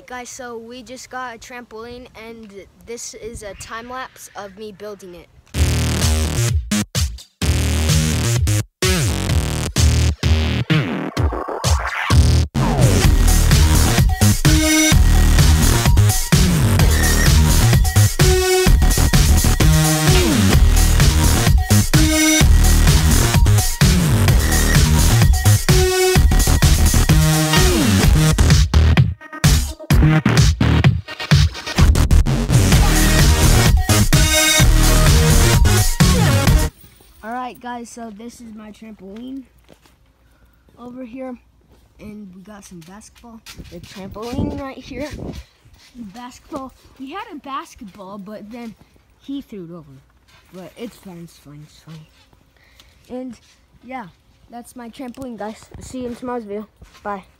guys, so we just got a trampoline and this is a time lapse of me building it. Alright guys, so this is my trampoline over here, and we got some basketball. The trampoline right here. Basketball. We had a basketball, but then he threw it over. But it's fine, it's fine, it's fine. And yeah, that's my trampoline, guys. See you in tomorrow's video. Bye.